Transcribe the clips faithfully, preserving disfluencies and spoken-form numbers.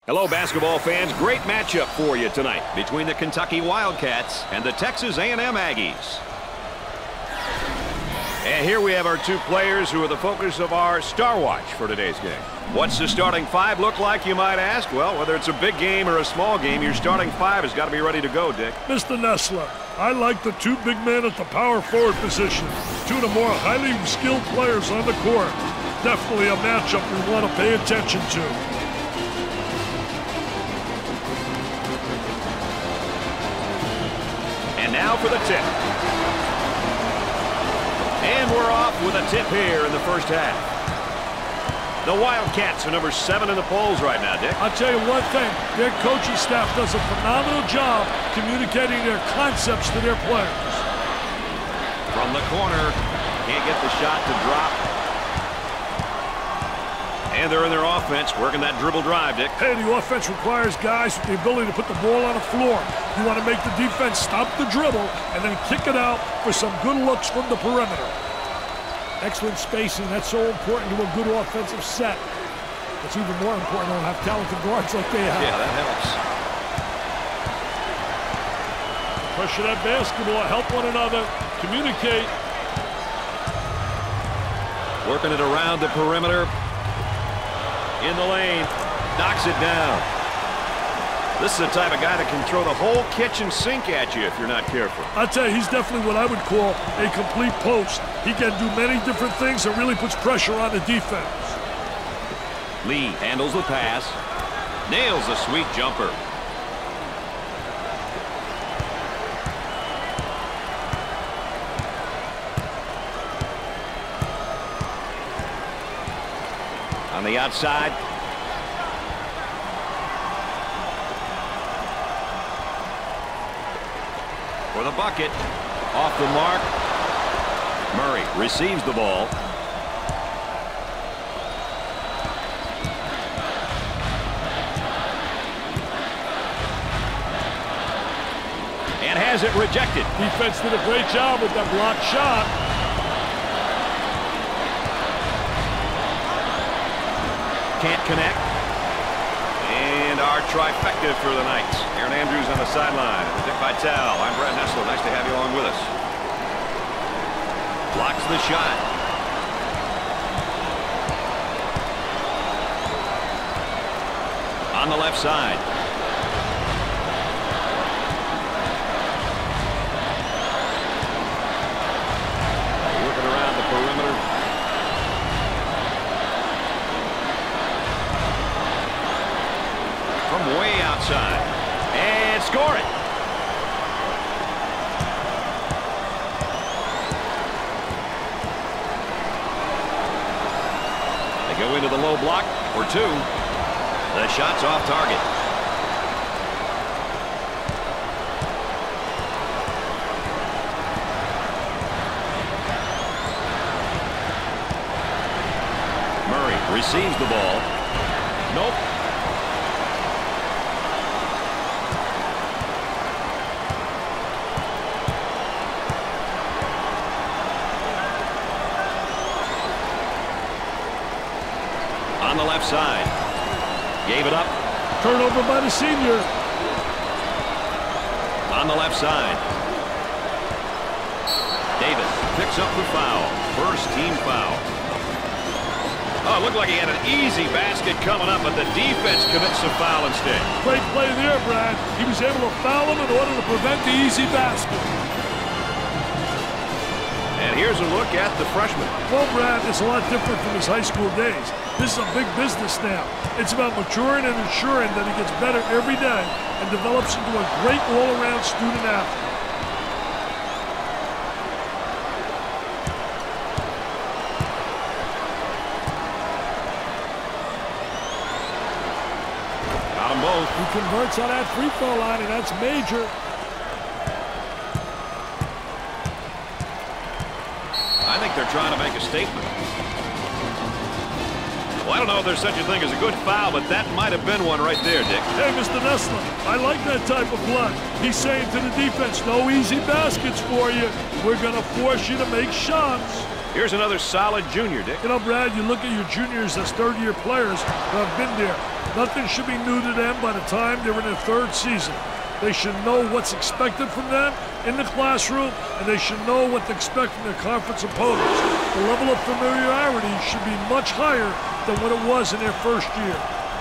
Hello, basketball fans. Great matchup for you tonight between the Kentucky Wildcats and the Texas A and M Aggies. And here we have our two players who are the focus of our Star Watch for today's game. What's the starting five look like, you might ask? Well, whether it's a big game or a small game, your starting five has got to be ready to go, Dick. Mister Nessler, I like the two big men at the power forward position. Two of the more highly skilled players on the court. Definitely a matchup we want to pay attention to. And now for the tip. And we're off with a tip here in the first half. The Wildcats are number seven in the polls right now, Dick. I'll tell you one thing. Their coaching staff does a phenomenal job communicating their concepts to their players. From the corner. Can't get the shot to drop. And they're in their offense, working that dribble drive, Dick. Hey, the offense requires guys with the ability to put the ball on the floor. You want to make the defense stop the dribble and then kick it out for some good looks from the perimeter. Excellent spacing. That's so important to a good offensive set. It's even more important to have talented guards like they have. Yeah, that helps. Pressure that basketball, help one another, communicate. Working it around the perimeter. In the lane, knocks it down. This is the type of guy that can throw the whole kitchen sink at you if you're not careful. I'll tell you, he's definitely what I would call a complete post. He can do many different things that really puts pressure on the defense. Lee handles the pass, nails a sweet jumper. On the outside. For the bucket. Off the mark. Murray receives the ball. And has it rejected. Defense did a great job with that blocked shot. Can't connect. And our trifecta for the night. Aaron Andrews on the sideline. Dick Vitale. I'm Brad Nessler. Nice to have you along with us. Blocks the shot. On the left side. Working around the perimeter. From way outside. And score it. They go into the low block for two. The shot's off target. Murray receives the ball. Nope. On the left side. Gave it up. Turnover by the senior. On the left side. Davis picks up the foul. First team foul. Oh, it looked like he had an easy basket coming up, but the defense commits a foul instead. Great play there, Brad. He was able to foul him in order to prevent the easy basket. And here's a look at the freshman. Well, Brad, it's a lot different from his high school days. This is a big business now. It's about maturing and ensuring that he gets better every day and develops into a great all-around student athlete. Got them both. He converts on that free throw line, and that's major. I think they're trying to make a statement. Well, I don't know if there's such a thing as a good foul, but that might have been one right there, Dick. Hey, Mister Nessler, I like that type of blood. He's saying to the defense, no easy baskets for you. We're going to force you to make shots. Here's another solid junior, Dick. You know, Brad, you look at your juniors as third-year players who have been there. Nothing should be new to them by the time they're in their third season. They should know what's expected from them in the classroom, and they should know what to expect from their conference opponents. The level of familiarity should be much higher than what it was in their first year.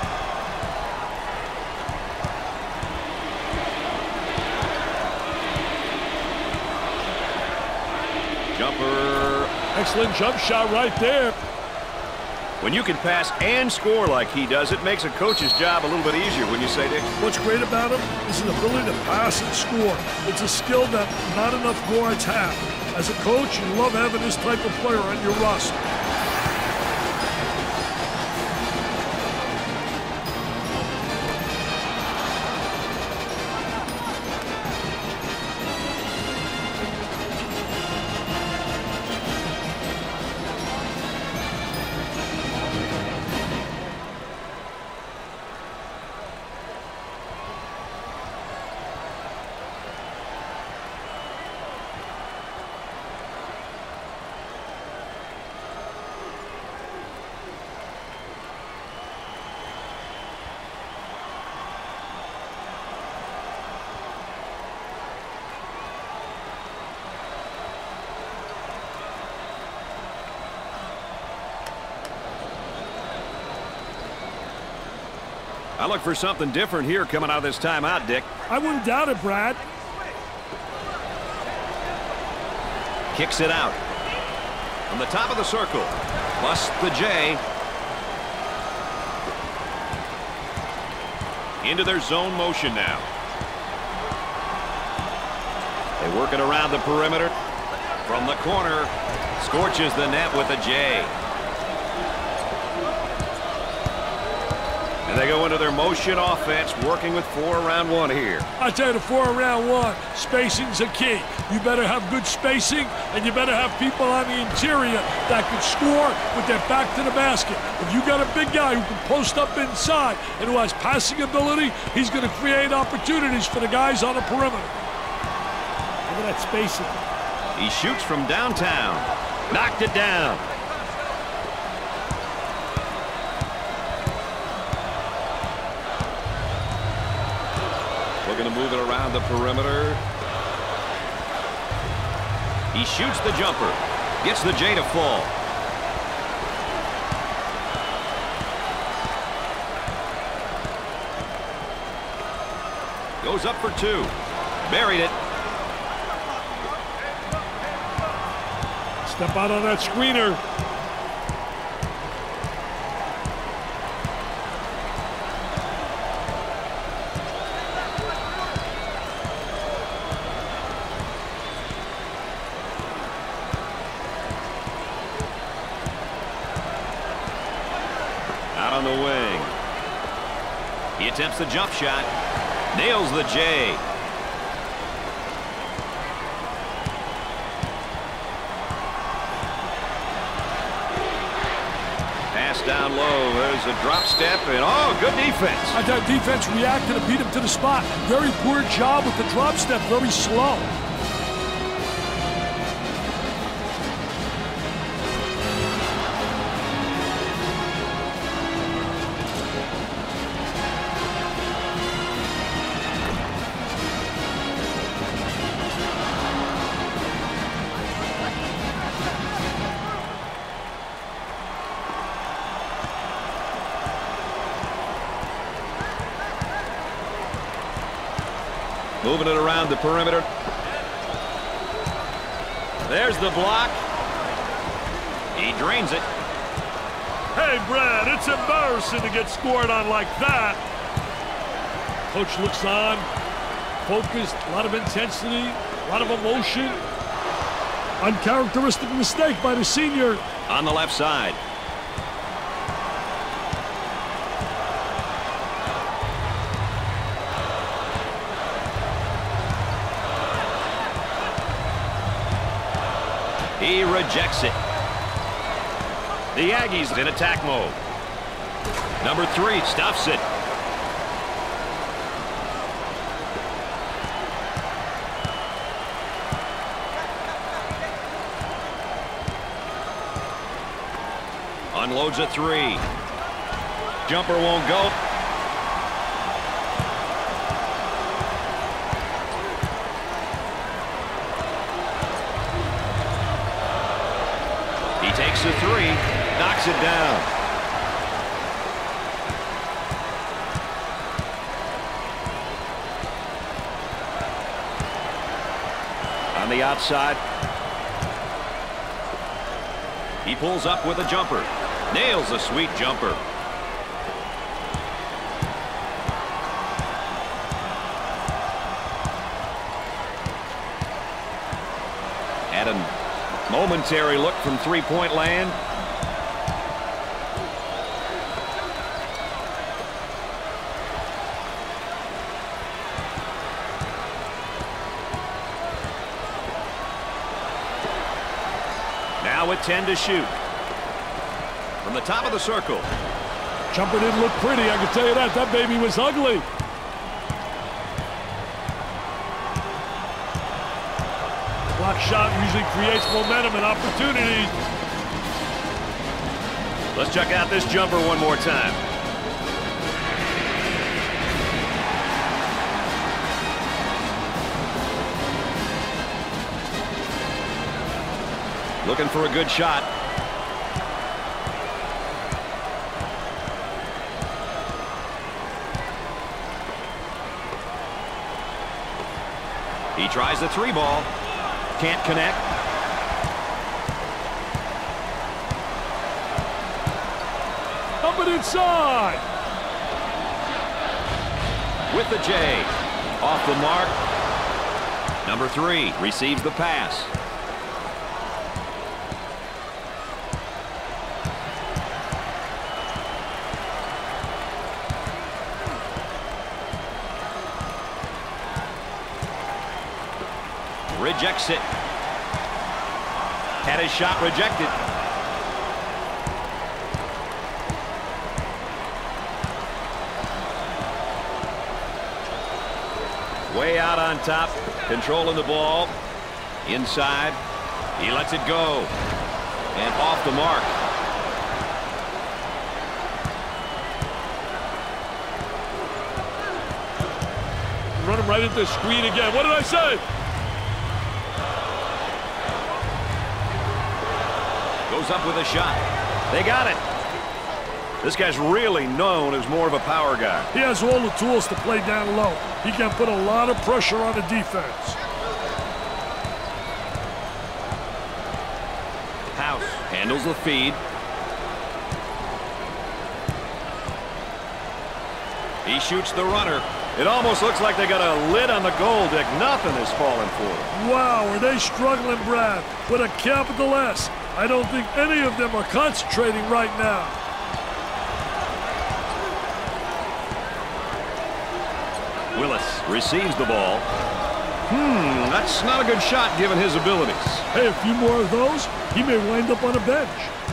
Jumper. Excellent jump shot right there. When you can pass and score like he does, it makes a coach's job a little bit easier, wouldn't you say, Dick? What's great about him is his ability to pass and score. It's a skill that not enough guards have. As a coach, you love having this type of player on your roster. I look for something different here coming out of this timeout, Dick. I wouldn't doubt it, Brad. Kicks it out. From the top of the circle. Plus the J. Into their zone motion now. They work it around the perimeter. From the corner. Scorches the net with a J. And they go into their motion offense, working with four around one here. I tell you, the four around one, spacing's a key. You better have good spacing, and you better have people on the interior that can score with their back to the basket. If you got a big guy who can post up inside and who has passing ability, he's going to create opportunities for the guys on the perimeter. Look at that spacing. He shoots from downtown. Knocked it down. Looking to move it around the perimeter. He shoots the jumper. Gets the J to fall. Goes up for two. Buried it. Step out on that screener. Out on the wing. He attempts the jump shot. Nails the J. Pass down low. There's a drop step, and oh, good defense. I thought defense reacted and beat him to the spot. Very poor job with the drop step, very slow. Moving it around the perimeter. There's the block. He drains it. Hey, Brad, it's embarrassing to get scored on like that. Coach looks on, focused, a lot of intensity, a lot of emotion. Uncharacteristic mistake by the senior. On the left side. He rejects it. The Aggies in attack mode. Number three stuffs it. Unloads a three. Jumper won't go. knocks it down. On the outside. He pulls up with a jumper. Nails a sweet jumper. Had a momentary look from three-point land. Now with ten to shoot. From the top of the circle. Jumper didn't look pretty, I can tell you that. That baby was ugly. Block shot usually creates momentum and opportunity. Let's check out this jumper one more time. Looking for a good shot. He tries the three ball. Can't connect. Up and inside. With the J. Off the mark. Number three receives the pass. Rejects it. Had his shot rejected. Way out on top, controlling the ball. Inside. He lets it go. And off the mark. Run him right into the screen again. What did I say? Goes up with a shot. They got it. This guy's really known as more of a power guy. He has all the tools to play down low. He can put a lot of pressure on the defense. House handles the feed. He shoots the runner. It almost looks like they got a lid on the goal, Dick. Nothing is falling for them. Wow, are they struggling, Brad? With a capital S. I don't think any of them are concentrating right now. Willis receives the ball. Hmm, that's not a good shot given his abilities. Hey, a few more of those, he may wind up on a bench.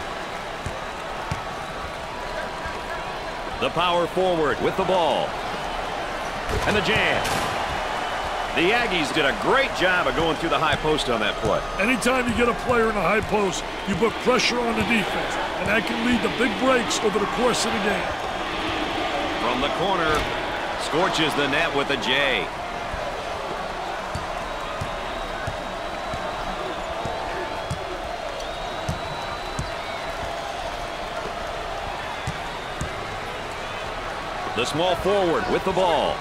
The power forward with the ball. And the jam. The Aggies did a great job of going through the high post on that play. Anytime you get a player in a high post, you put pressure on the defense, and that can lead to big breaks over the course of the game. From the corner, scorches the net with a J. The small forward with the ball.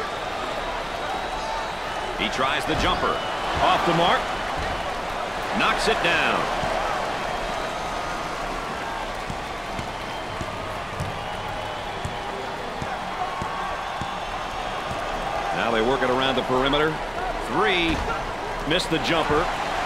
He tries the jumper. Off the mark. Knocks it down. Now they work it around the perimeter. Three. Missed the jumper.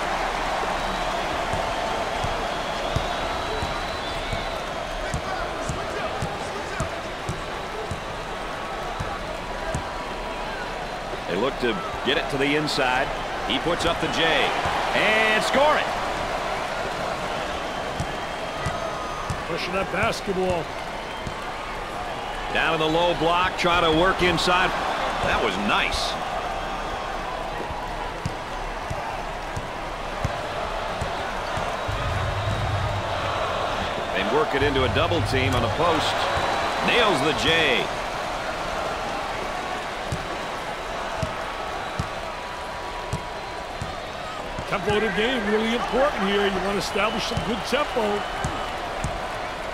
They look to get it to the inside. He puts up the J. And score it. Pushing that basketball. Down in the low block. Try to work inside. That was nice. They work it into a double team on the post. Nails the J. Tempo of the game really important here. You want to establish some good tempo.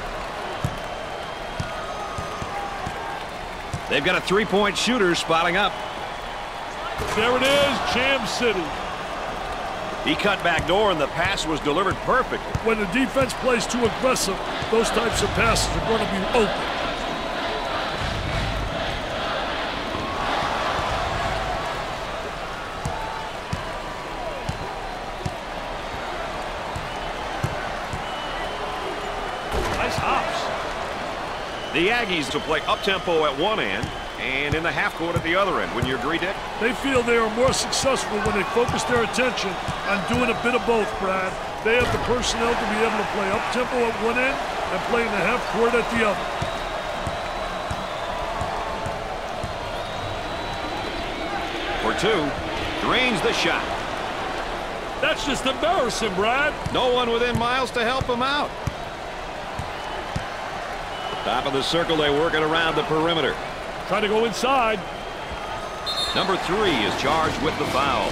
They've got a three-point shooter spotting up. There it is, Jam City. He cut back door, and the pass was delivered perfectly. When the defense plays too aggressive, those types of passes are going to be open. Nice hops. The Aggies will play up-tempo at one end and in the half court at the other end. Wouldn't you agree, Dick? They feel they are more successful when they focus their attention on doing a bit of both, Brad. They have the personnel to be able to play up-tempo at one end and play in the half court at the other. For two, drains the shot. That's just embarrassing, Brad. No one within miles to help him out. Top of the circle, they work it around the perimeter. Try to go inside. Number three is charged with the foul.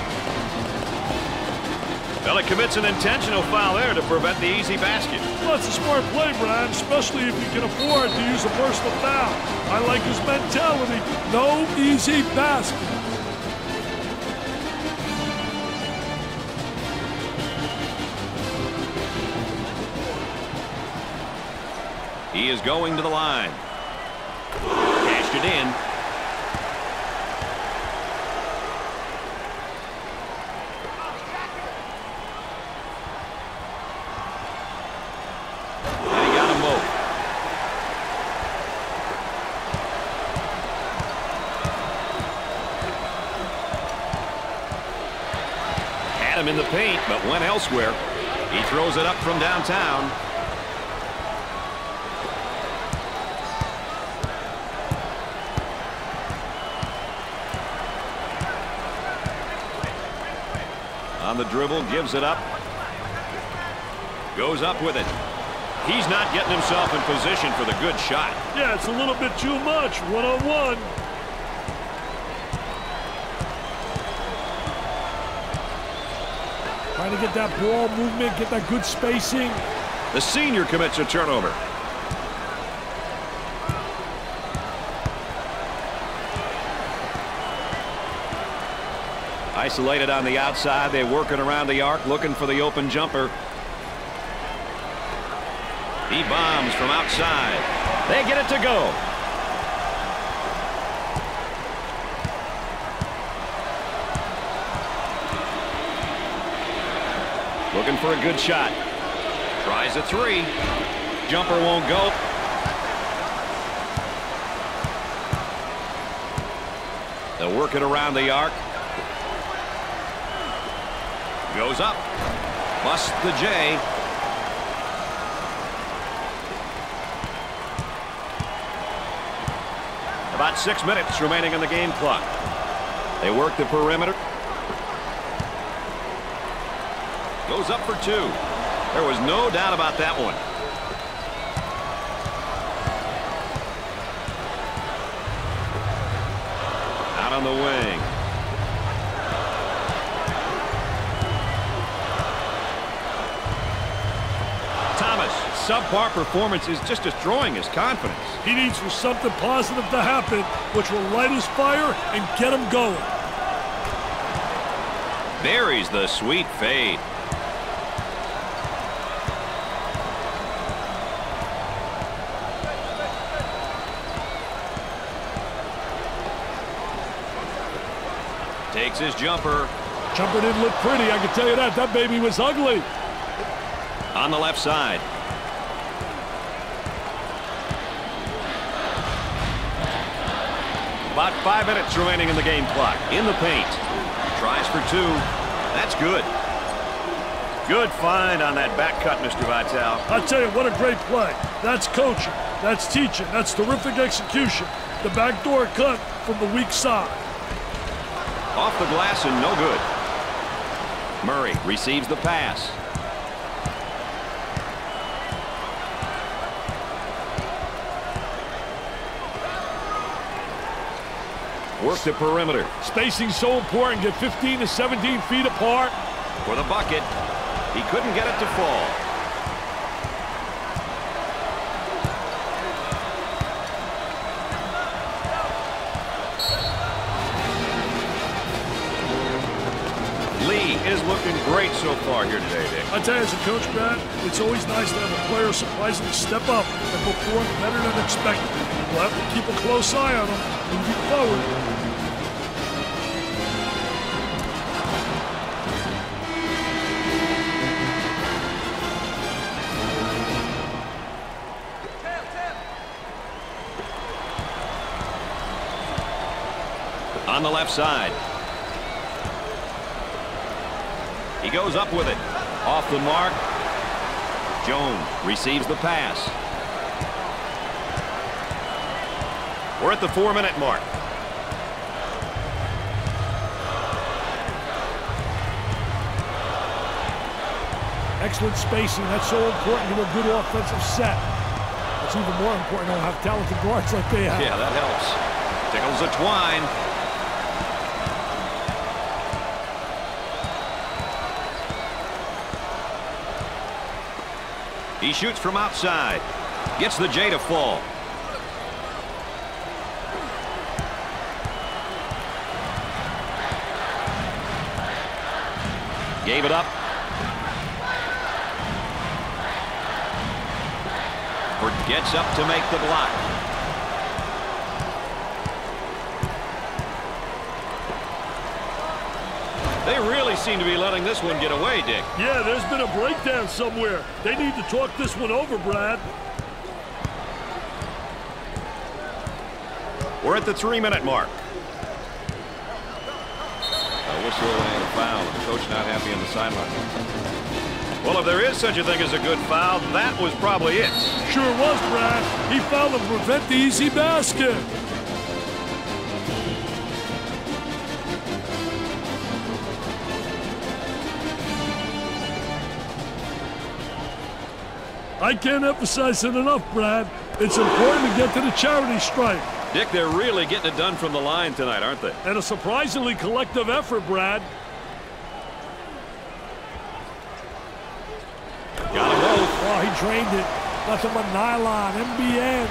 Well, it commits an intentional foul there to prevent the easy basket. Well, it's a smart play, Brad, especially if you can afford to use a personal foul. I like his mentality. No easy basket. He is going to the line. Cashed it in. And he got him both. Had him in the paint, but went elsewhere. He throws it up from downtown. On the dribble, gives it up. Goes up with it. He's not getting himself in position for the good shot. Yeah, it's a little bit too much. One-on-one. Trying to get that ball movement, get that good spacing. The senior commits a turnover. Isolated on the outside. They work it around the arc, looking for the open jumper. He bombs from outside. They get it to go. Looking for a good shot. Tries a three. Jumper won't go. They'll work it around the arc. Goes up. Busts the J. About six minutes remaining on the game clock. They work the perimeter. Goes up for two. There was no doubt about that one. Out on the wing. Subpar performance is just destroying his confidence. He needs for something positive to happen, which will light his fire and get him going. Buries the sweet fade. Takes his jumper. Jumper didn't look pretty, I can tell you that. That baby was ugly. On the left side. About five minutes remaining in the game clock. In the paint. Tries for two. That's good. Good find on that back cut, Mister Vitale. I tell you, what a great play. That's coaching. That's teaching. That's terrific execution. The backdoor cut from the weak side. Off the glass and no good. Murray receives the pass. Work the perimeter. Spacing's so important. Get fifteen to seventeen feet apart. For the bucket. He couldn't get it to fall. is looking great so far here today, Dick. I tell you, as a coach, Brad, it's always nice to have a player surprisingly step up and perform better than expected. We'll have to keep a close eye on him moving forward. On the left side. He goes up with it. Off the mark. Jones receives the pass. We're at the four-minute mark. Excellent spacing. That's so important to a good offensive set. It's even more important to have talented guards like they have. Yeah, that helps. Tickles the twine. He shoots from outside. Gets the J to fall. Gave it up. Gets up to make the block. They really seem to be letting this one get away, Dick. Yeah, there's been a breakdown somewhere. They need to talk this one over, Brad. We're at the three-minute mark. A whistle and a foul. The coach not happy on the sideline. Well, if there is such a thing as a good foul, that was probably it. Sure was, Brad. He fouled to prevent the easy basket. I can't emphasize it enough, Brad. It's important to get to the charity stripe. Dick, they're really getting it done from the line tonight, aren't they? And a surprisingly collective effort, Brad. Got them both. Oh, he drained it. Nothing but nylon, M B N.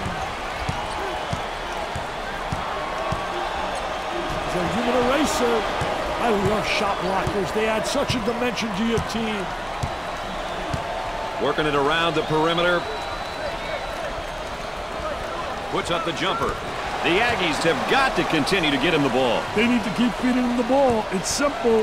He's a human eraser. I love shot blockers. They add such a dimension to your team. Working it around the perimeter. Puts up the jumper. The Aggies have got to continue to get him the ball. They need to keep feeding him the ball. It's simple.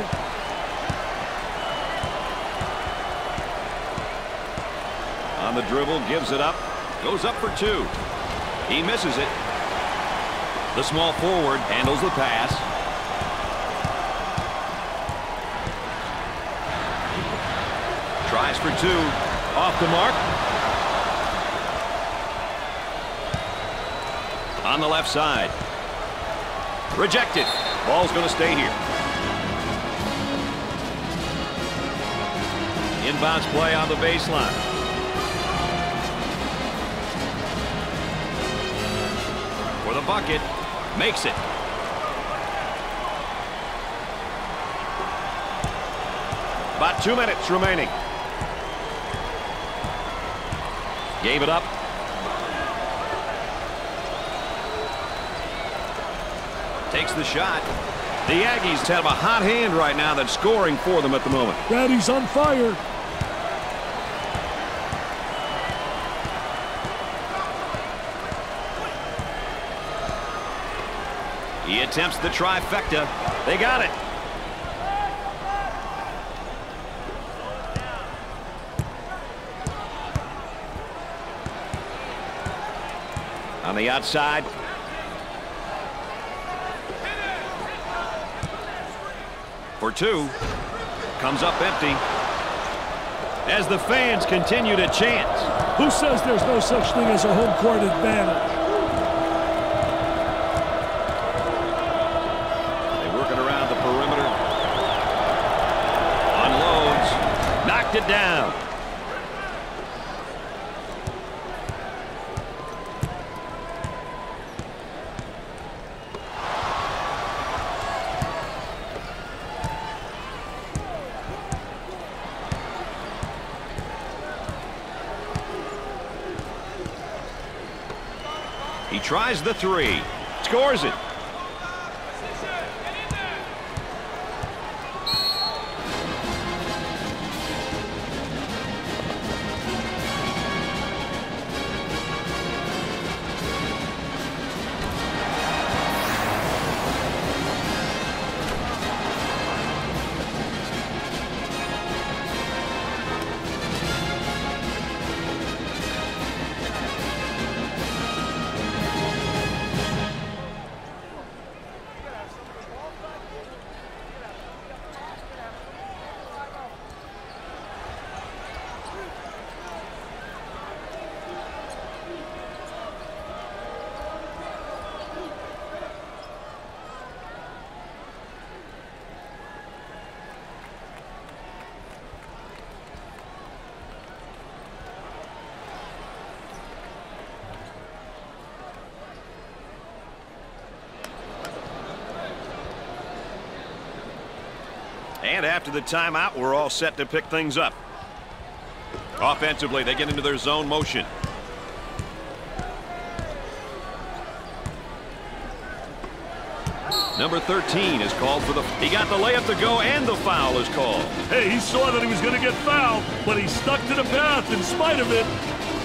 On the dribble, gives it up. Goes up for two. He misses it. The small forward handles the pass. Tries for two. Off the mark. On the left side. Rejected. Ball's going to stay here. Inbounds play on the baseline. For the bucket. Makes it. About two minutes remaining. Gave it up. Takes the shot. The Aggies have a hot hand right now that's scoring for them at the moment. Daddy's on fire. He attempts the trifecta. They got it. On the outside. For two. Comes up empty. As the fans continue to chant. Who says there's no such thing as a home court advantage? They work it around the perimeter. Unloads. Knocked it down. He tries the three. Scores it. And after the timeout, we're all set to pick things up. Offensively, they get into their zone motion. Number thirteen is called for the... He got the layup to go, and the foul is called. Hey, he saw that he was going to get fouled, but he stuck to the path in spite of it.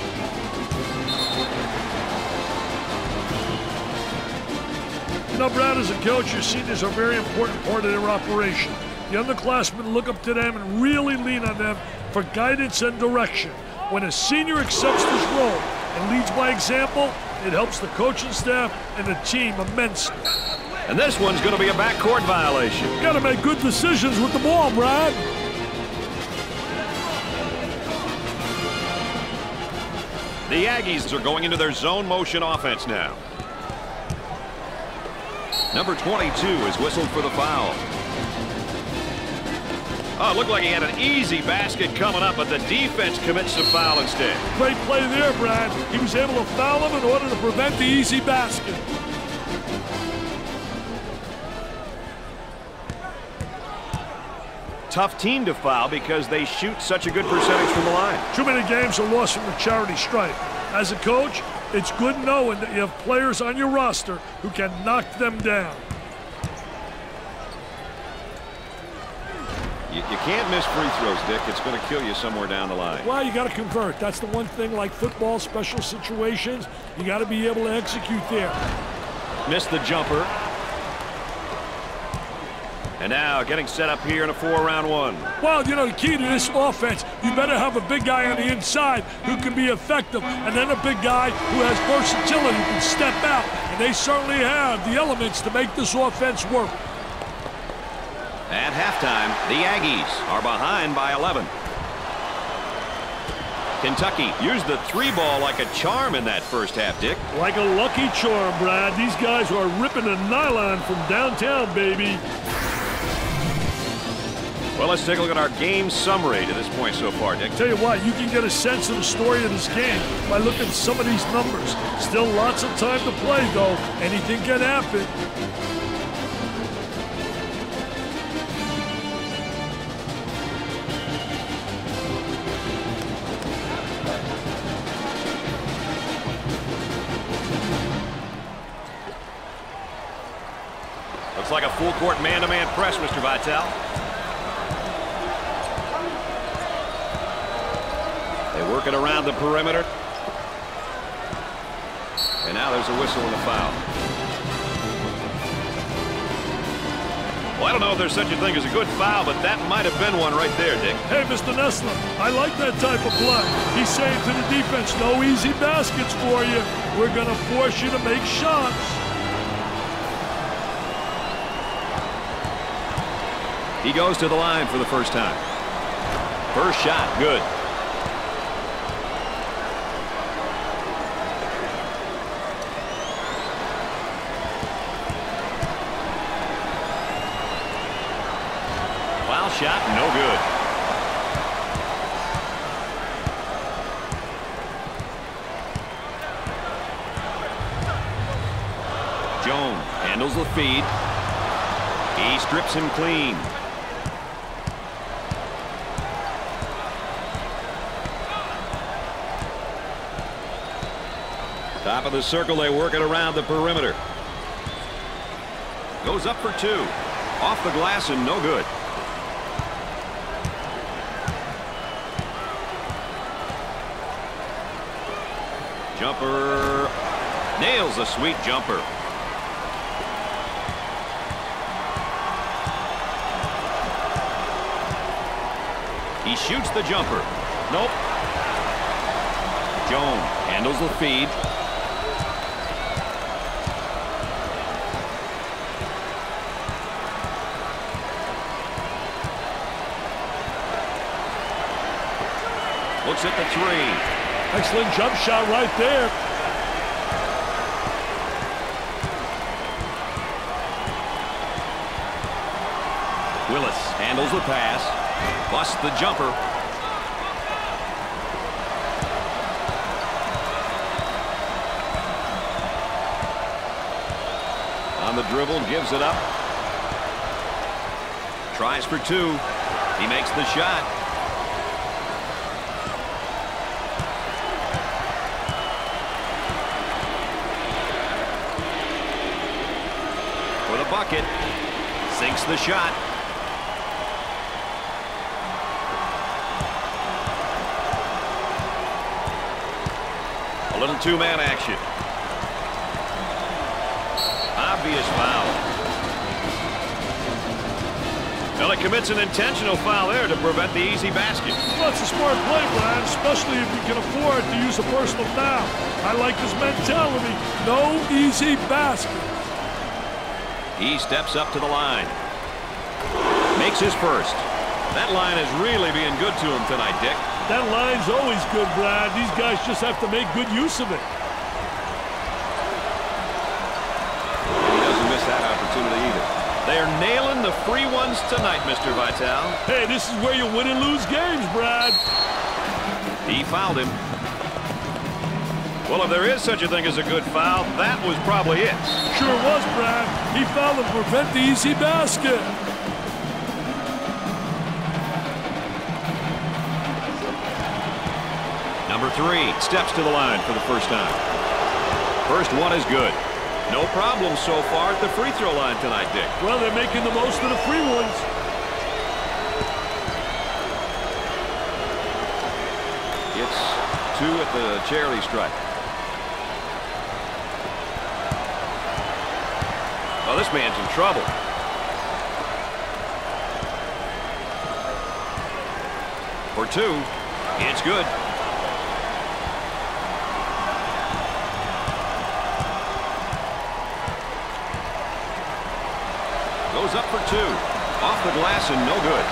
You know, Brad, as a coach, your seniors are a very important part of their operation. The underclassmen look up to them and really lean on them for guidance and direction. When a senior accepts this role and leads by example, it helps the coaching staff and the team immensely. And this one's going to be a backcourt violation. Got to make good decisions with the ball, Brad. The Aggies are going into their zone motion offense now. Number twenty-two is whistled for the foul. Oh, it looked like he had an easy basket coming up, but the defense commits the foul instead. Great play there, Brad. He was able to foul him in order to prevent the easy basket. Tough team to foul because they shoot such a good percentage from the line. Too many games are lost from the charity stripe. As a coach, it's good knowing that you have players on your roster who can knock them down. You, you can't miss free throws, Dick. It's going to kill you somewhere down the line. Well, you got to convert. That's the one thing, like football, special situations, you got to be able to execute there. Missed the jumper. And now getting set up here in a four-round one. Well, you know, the key to this offense, you better have a big guy on the inside who can be effective, and then a big guy who has versatility, who can step out. And they certainly have the elements to make this offense work. At halftime, the Aggies are behind by eleven. Kentucky used the three ball like a charm in that first half, Dick. Like a lucky charm, Brad. These guys are ripping a nylon from downtown, baby. Well, let's take a look at our game summary to this point so far, Dick. Tell you what, you can get a sense of the story of this game by looking at some of these numbers. Still lots of time to play, though. Anything can happen. Looks like a full-court man-to-man press, Mister Vitale. They work it around the perimeter. And now there's a whistle and a foul. Well, I don't know if there's such a thing as a good foul, but that might have been one right there, Dick. Hey, Mister Nessler, I like that type of play. He's saying to the defense, no easy baskets for you. We're going to force you to make shots. He goes to the line for the first time. First shot, good. Foul shot, no good. Jones handles the feed. He strips him clean. Top of the circle, they work it around the perimeter. Goes up for two. Off the glass and no good. Jumper. Nails a sweet jumper. He shoots the jumper. Nope. Jones handles the feed. Looks at the three. Excellent jump shot right there. Willis handles the pass. Busts the jumper. On the dribble, gives it up. Tries for two. He makes the shot. For the bucket. Sinks the shot. A little two-man action. Obvious foul. Well, he commits an intentional foul there to prevent the easy basket. Well, that's a smart play, Brian, especially if you can afford to use a personal foul. I like his mentality. No easy basket. He steps up to the line. Makes his first. That line is really being good to him tonight, Dick. That line's always good, Brad. These guys just have to make good use of it. He doesn't miss that opportunity either. They're nailing the free ones tonight, Mister Vitale. Hey, this is where you win and lose games, Brad. He fouled him. Well, if there is such a thing as a good foul, that was probably it. Sure was, Brad. He fouled him to prevent the easy basket. Number three steps to the line for the first time. First one is good. No problem so far at the free throw line tonight, Dick. Well, they're making the most of the free ones. It's two at the charity stripe. Oh, this man's in trouble. For two, it's good. Goes up for two. Off the glass and no good.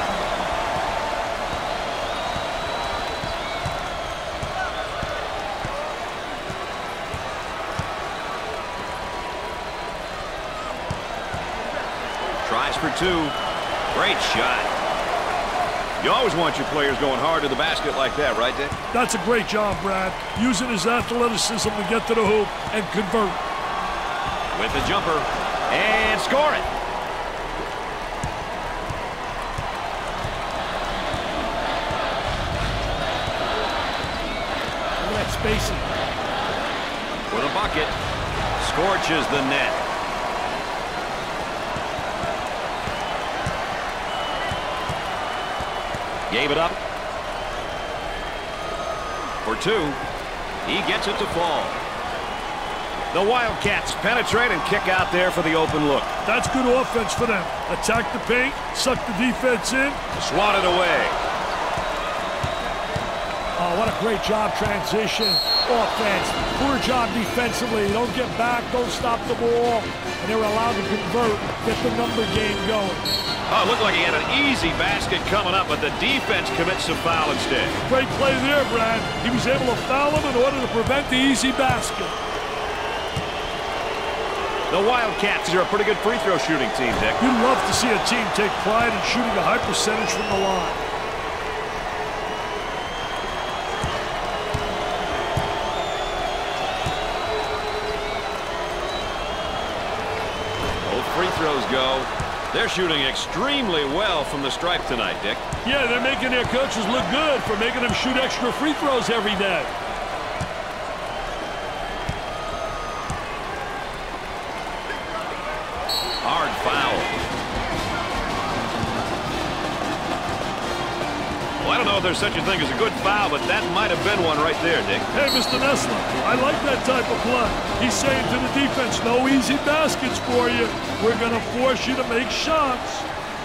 Tries for two. Great shot. You always want your players going hard to the basket like that, right, Dick? That's a great job, Brad. Using his athleticism to get to the hoop and convert. With the jumper. And score it. Spacing. For the bucket. Scorches the net. Gave it up. For two. He gets it to fall. The Wildcats penetrate and kick out there for the open look. That's good offense for them. Attack the paint, suck the defense in. Swatted away. Oh, what a great job transition. Offense. Poor job defensively. Don't get back. Don't stop the ball. And they were allowed to convert. Get the number game going. Oh, it looked like he had an easy basket coming up, but the defense commits a foul instead. Great play there, Brad. He was able to foul him in order to prevent the easy basket. The Wildcats are a pretty good free throw shooting team, Dick. You'd love to see a team take pride in shooting a high percentage from the line. Free throws go. They're shooting extremely well from the stripe tonight, Dick. Yeah, they're making their coaches look good for making them shoot extra free throws every day. Hard foul. Well, I don't know if there's such a thing as a good foul, but that might have been one right there, Dick. Hey, Mister Nessler, I like that type of play. He's saying to the defense, no easy baskets for you. We're going to force you to make shots.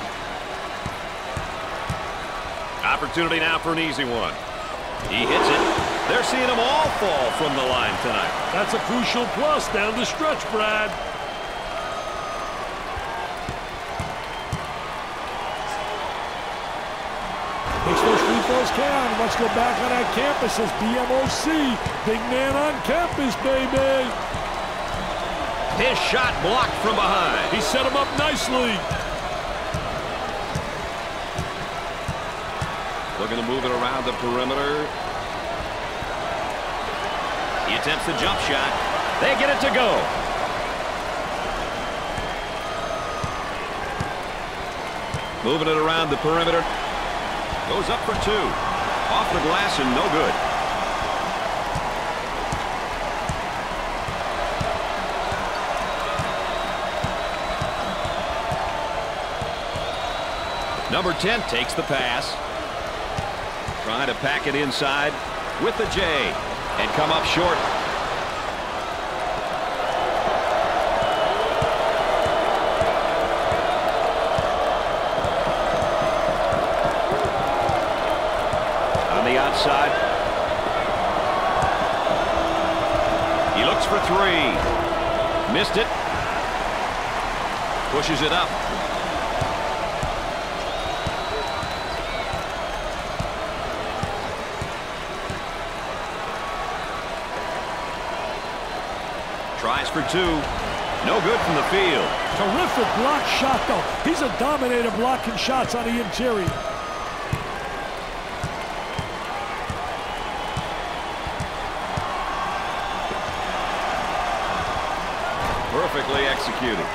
Opportunity now for an easy one. He hits it. They're seeing them all fall from the line tonight. That's a crucial plus down the stretch, Brad. Makes those free throws count. Let's go back on that campus as B M O C. Big man on campus, baby. His shot blocked from behind. He set him up nicely. Looking to move it around the perimeter. He attempts the jump shot. They get it to go. Moving it around the perimeter. Goes up for two. Off the glass and no good. Number ten takes the pass. Trying to pack it inside with the J. And come up short. On the outside. He looks for three. Missed it. Pushes it up. Tries for two. No good from the field. Terrific block shot, though. He's a dominator blocking shots on the interior. Perfectly executed.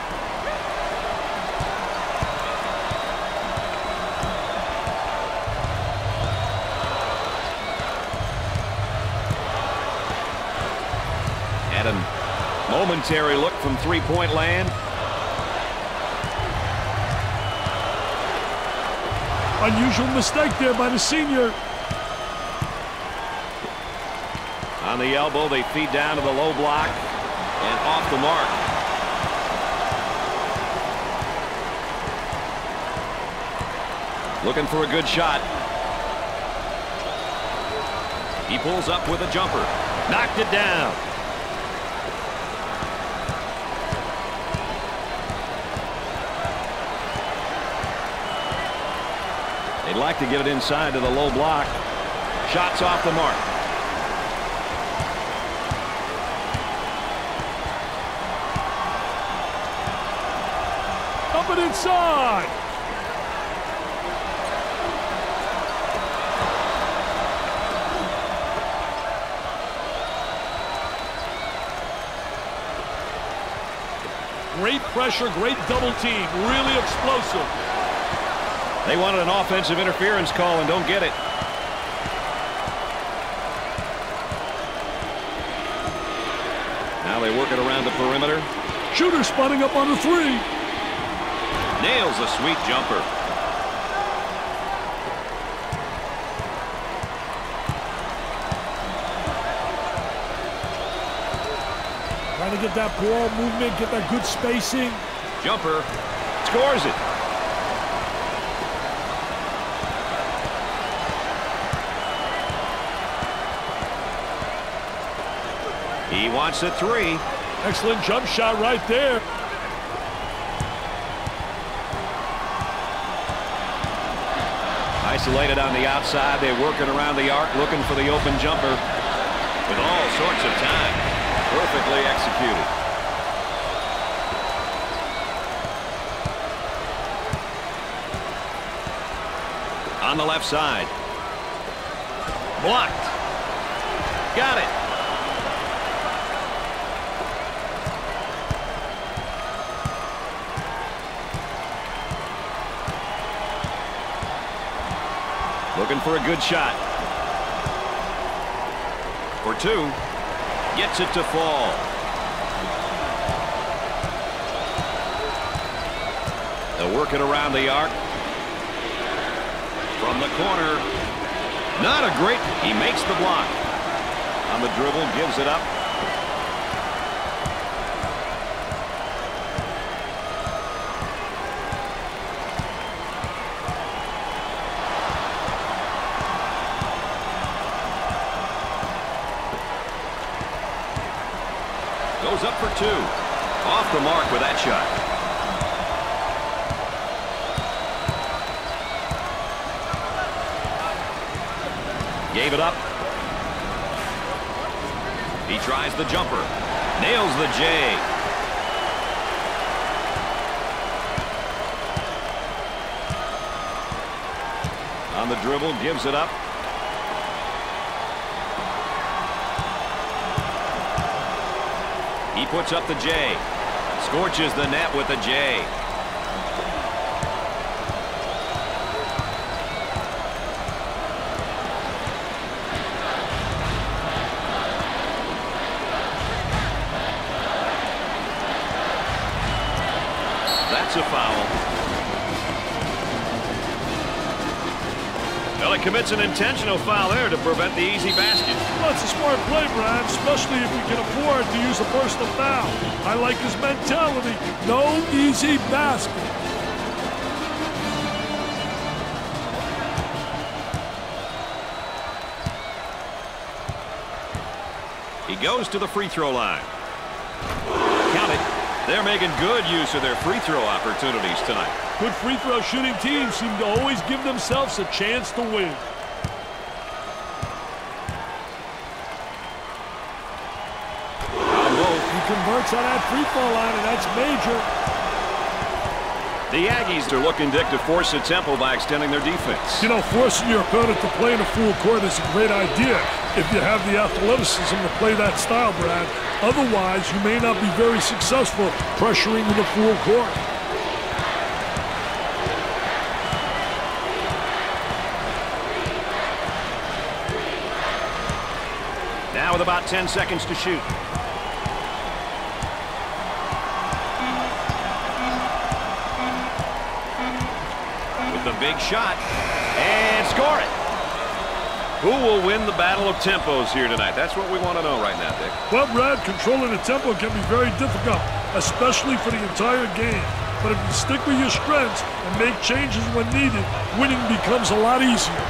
Had a momentary look from three-point land. Unusual mistake there by the senior. On the elbow, they feed down to the low block and off the mark. Looking for a good shot. He pulls up with a jumper. Knocked it down. They'd like to get it inside to the low block. Shots off the mark. Up and inside. Great pressure, great double team, really explosive. They wanted an offensive interference call and don't get it. Now they work it around the perimeter. Shooter spotting up on the three. Nails a sweet jumper. Trying to get that ball movement, get that good spacing. Jumper. Scores it. He wants a three. Excellent jump shot right there. Isolated on the outside. They're working around the arc, looking for the open jumper with all sorts of time. Perfectly executed. On the left side. Blocked. Got it. Looking for a good shot. For two. Gets it to fall. They'll work it around the arc. From the corner. Not a great. He makes the block. On the dribble, gives it up. Goes up for two. Off the mark with that shot. Gave it up. He tries the jumper. Nails the J. On the dribble, gives it up. He puts up the J. Scorches the net with the J. That's a foul. Well, he commits an intentional foul there to prevent the easy basket. Well, it's a smart play, Brad, especially if you can afford to use a personal foul. I like his mentality. No easy basket. He goes to the free throw line. Count it. They're making good use of their free throw opportunities tonight. Good free throw shooting teams seem to always give themselves a chance to win. He converts on that free throw line, and that's major. The Aggies are looking, Dick, to force the tempo by extending their defense. You know, forcing your opponent to play in a full court is a great idea if you have the athleticism to play that style, Brad. Otherwise, you may not be very successful pressuring in the full court. Now with about ten seconds to shoot. With the big shot. And score it. Who will win the battle of tempos here tonight? That's what we want to know right now, Dick. Well, Brad, controlling the tempo can be very difficult, especially for the entire game. But if you stick with your strengths and make changes when needed, winning becomes a lot easier.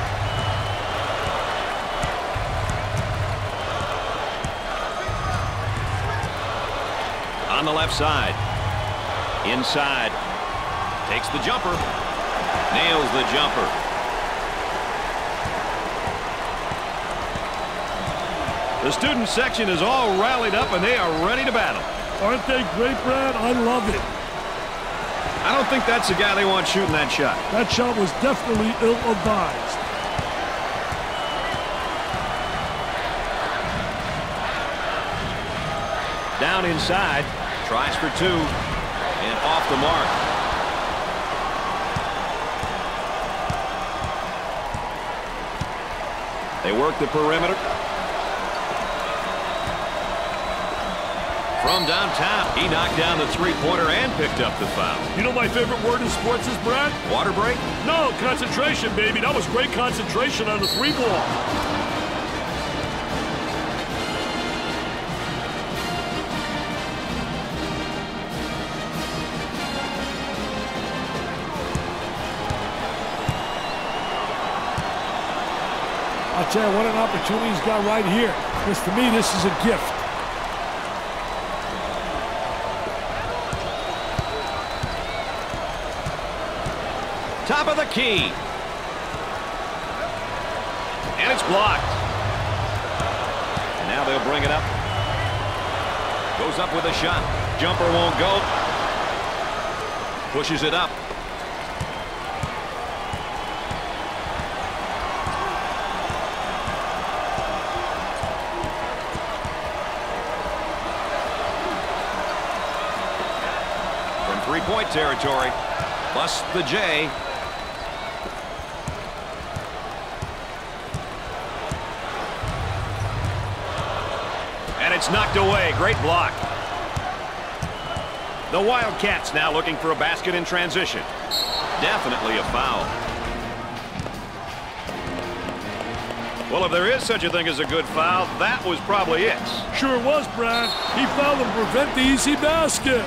On the left side. Inside. Takes the jumper. Nails the jumper. The student section is all rallied up, and they are ready to battle. Aren't they great, Brad? I love it. I don't think that's the guy they want shooting that shot. That shot was definitely ill-advised. Down inside. Tries for two. And off the mark. They work the perimeter. From downtown, he knocked down the three-pointer and picked up the foul. You know my favorite word in sports is, Brad? Water break? No, concentration, baby. That was great concentration on the three ball. I'll tell you what an opportunity he's got right here. Because to me, this is a gift. Top of the key. And it's blocked. And now they'll bring it up. Goes up with a shot. Jumper won't go. Pushes it up. From three-point territory. Busts the J. It's knocked away. Great block. The Wildcats now looking for a basket in transition. Definitely a foul. Well, if there is such a thing as a good foul, that was probably it. Sure was, Brad. He fouled to prevent the easy basket.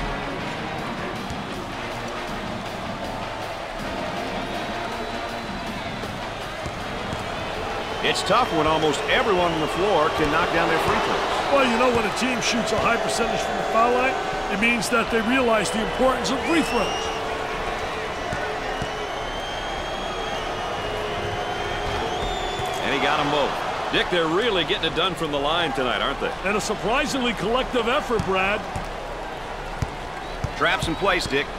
It's tough when almost everyone on the floor can knock down their free throws. Well, you know, when a team shoots a high percentage from the foul line, it means that they realize the importance of free throws. And he got them both. Dick, they're really getting it done from the line tonight, aren't they? And a surprisingly collective effort, Brad. Traps in place, Dick.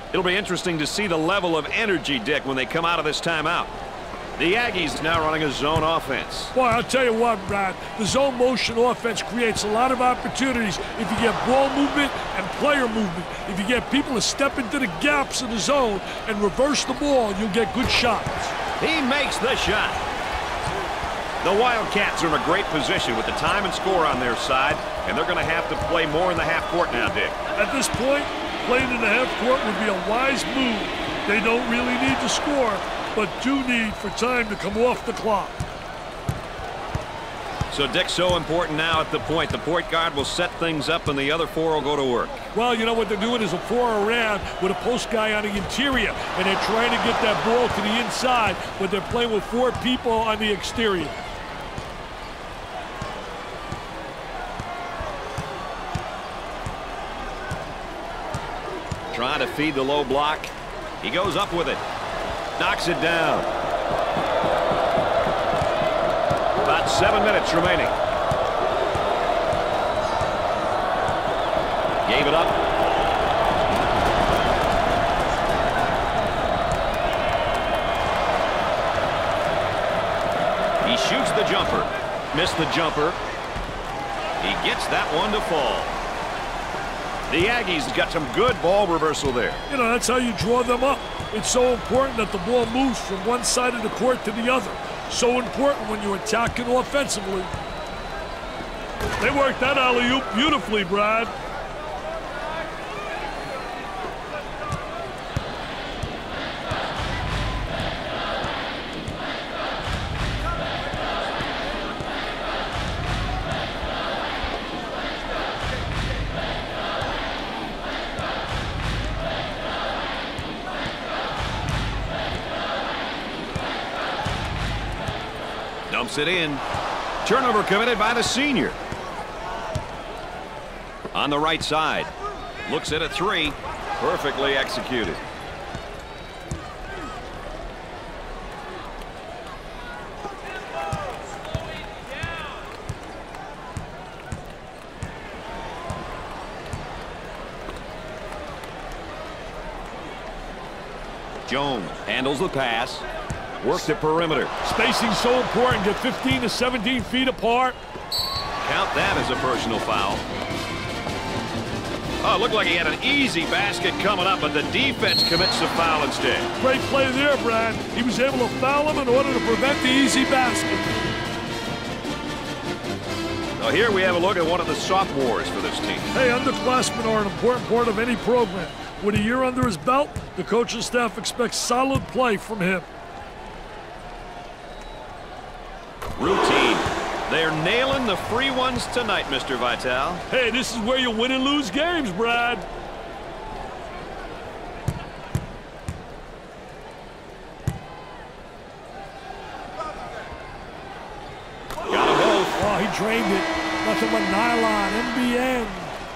It'll be interesting to see the level of energy, Dick, when they come out of this timeout. The Aggies now running a zone offense. Well, I'll tell you what, Brad. The zone motion offense creates a lot of opportunities if you get ball movement and player movement. If you get people to step into the gaps in the zone and reverse the ball, you'll get good shots. He makes the shot. The Wildcats are in a great position with the time and score on their side, and they're going to have to play more in the half court now, Dick. At this point, playing in the half court would be a wise move. They don't really need to score, but do need for time to come off the clock. So, Dick, so important now at the point. The point guard will set things up, and the other four will go to work. Well, you know what they're doing is a four around with a post guy on the interior, and they're trying to get that ball to the inside, but they're playing with four people on the exterior. Trying to feed the low block. He goes up with it. Knocks it down. About seven minutes remaining. Gave it up. He shoots the jumper. Missed the jumper. He gets that one to fall. The Aggies have got some good ball reversal there. You know, that's how you draw them up. It's so important that the ball moves from one side of the court to the other. So important when you're attacking offensively. They worked that alley-oop beautifully, Brad. Dumps it in. Turnover committed by the senior. On the right side. Looks at a three. Perfectly executed. Jones handles the pass. Works the perimeter. Spacing so important. Get fifteen to seventeen feet apart. Count that as a personal foul. Oh, it looked like he had an easy basket coming up, but the defense commits the foul instead. Great play there, Brad. He was able to foul him in order to prevent the easy basket. Now here we have a look at one of the sophomores for this team. Hey, underclassmen are an important part of any program. With a year under his belt, the coaching staff expects solid play from him. Routine. They're nailing the free ones tonight, Mister Vitale. Hey, this is where you win and lose games, Brad. Got them both. Oh, he drained it. Nothing but nylon, M B N.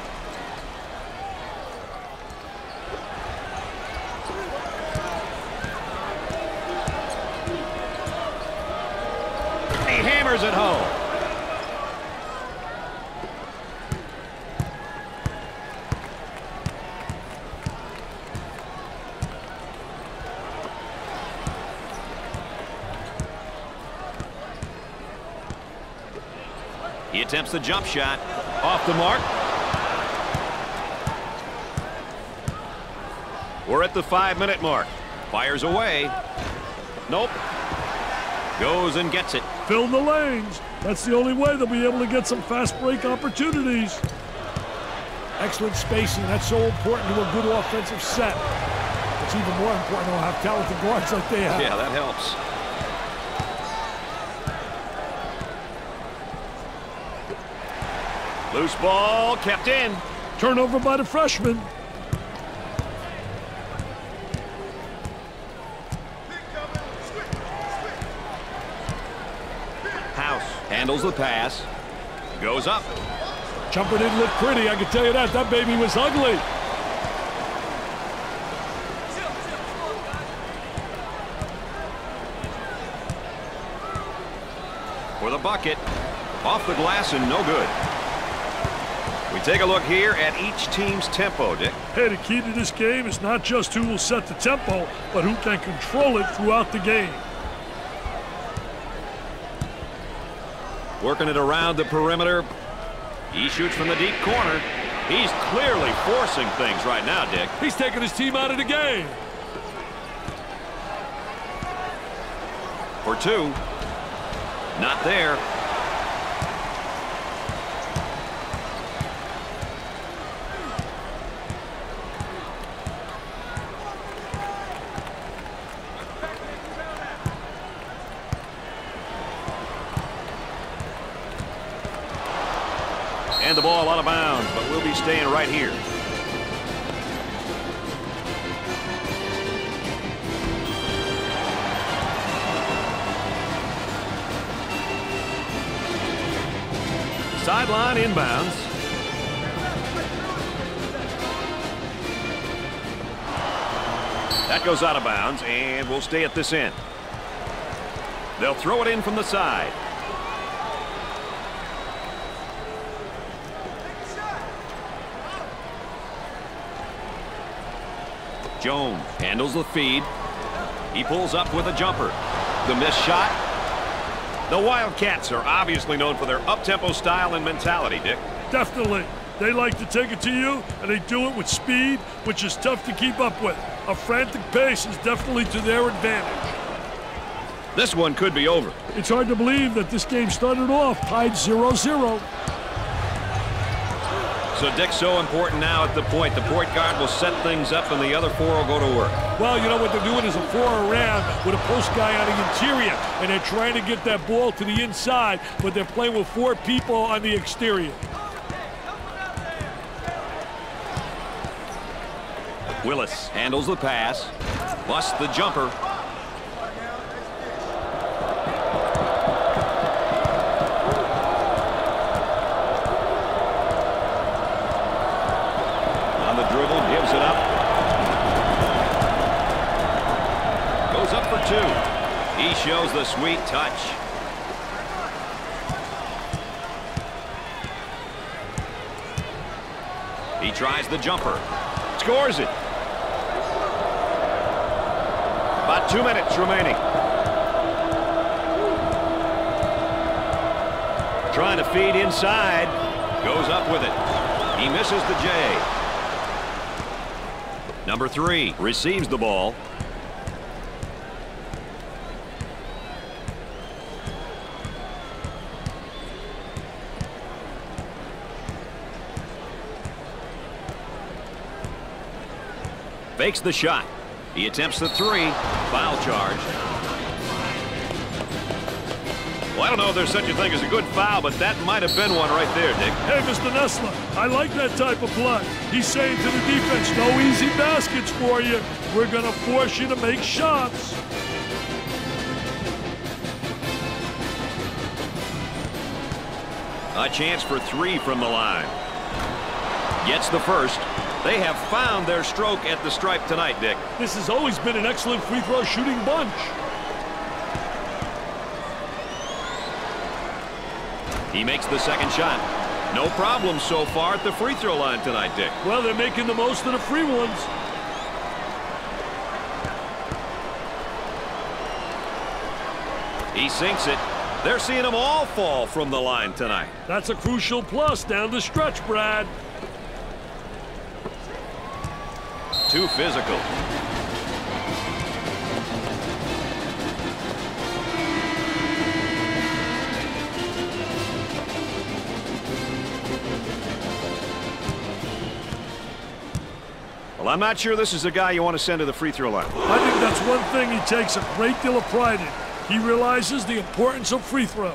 Hammers it home. He attempts the jump shot. Off the mark. We're at the five-minute mark. Fires away. Nope. Goes and gets it. Fill the lanes. That's the only way they'll be able to get some fast break opportunities. Excellent spacing. That's so important to a good offensive set. It's even more important to have talented guards like they have. Yeah, that helps. Loose ball kept in. Turnover by the freshman. Handles the pass. Goes up. Jumper didn't look pretty, I can tell you that. That baby was ugly. For the bucket. Off the glass and no good. We take a look here at each team's tempo, Dick. Hey, the key to this game is not just who will set the tempo, but who can control it throughout the game. Working it around the perimeter. He shoots from the deep corner. He's clearly forcing things right now, Dick. He's taking his team out of the game. For two. Not there. And the ball out of bounds, but we'll be staying right here. Sideline inbounds. That goes out of bounds, and we'll stay at this end. They'll throw it in from the side. Jones handles the feed. He pulls up with a jumper. The missed shot. The Wildcats are obviously known for their up-tempo style and mentality, Dick. Definitely. They like to take it to you, and they do it with speed, which is tough to keep up with. A frantic pace is definitely to their advantage. This one could be over. It's hard to believe that this game started off tied zero zero. So, Dick, so important now at the point. The point guard will set things up, and the other four will go to work. Well, you know what they're doing is a four around with a post guy on the interior, and they're trying to get that ball to the inside, but they're playing with four people on the exterior. Willis handles the pass, busts the jumper. Gives it up. Goes up for two. He shows the sweet touch. He tries the jumper. Scores it. About two minutes remaining. Trying to feed inside. Goes up with it. He misses the J. Number three receives the ball. Fakes the shot. He attempts the three. Foul charge. Well, I don't know if there's such a thing as a good foul, but that might have been one right there, Dick. Hey, Mister Nessler, I like that type of play. He's saying to the defense, no easy baskets for you. We're going to force you to make shots. A chance for three from the line. Gets the first. They have found their stroke at the stripe tonight, Dick. This has always been an excellent free throw shooting bunch. He makes the second shot. No problem so far at the free throw line tonight, Dick. Well, they're making the most of the free ones. He sinks it. They're seeing them all fall from the line tonight. That's a crucial plus down the stretch, Brad. Too physical. Well, I'm not sure this is a guy you want to send to the free throw line. I think that's one thing he takes a great deal of pride in. He realizes the importance of free throws.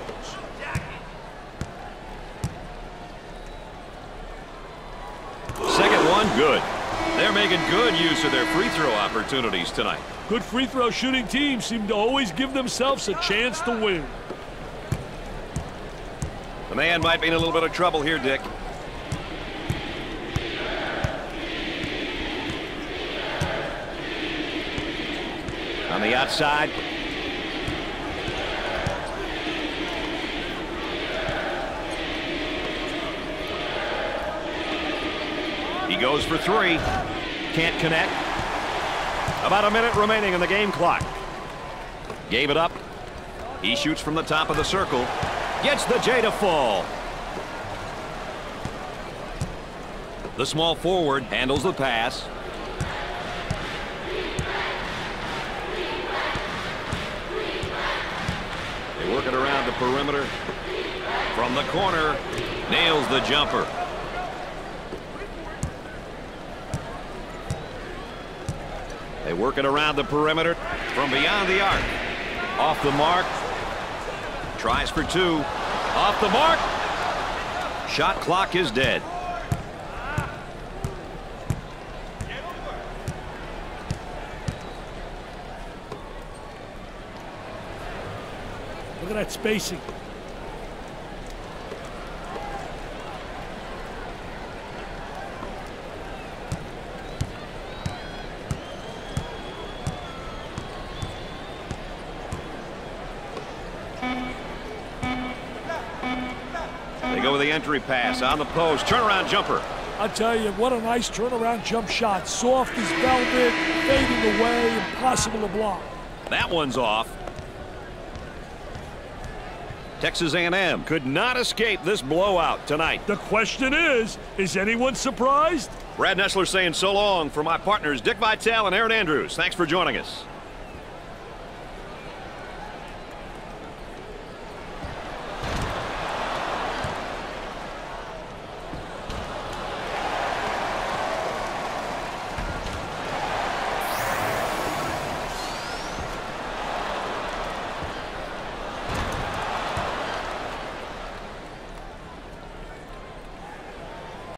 Second one, good. They're making good use of their free throw opportunities tonight. Good free throw shooting teams seem to always give themselves a chance to win. The man might be in a little bit of trouble here, Dick. On the outside. He goes for three. Can't connect. About a minute remaining in the game clock. Gave it up. He shoots from the top of the circle. Gets the J to fall. The small forward handles the pass. They work it around the perimeter. From the corner, nails the jumper. They work it around the perimeter from beyond the arc. Off the mark. Tries for two. Off the mark. Shot clock is dead. Look at that spacing. They go with the entry pass on the post. Turnaround jumper. I'll tell you, what a nice turnaround jump shot. Soft as velvet, fading away, impossible to block. That one's off. Texas A and M could not escape this blowout tonight. The question is, is anyone surprised? Brad Nessler saying so long for my partners Dick Vitale and Aaron Andrews. Thanks for joining us.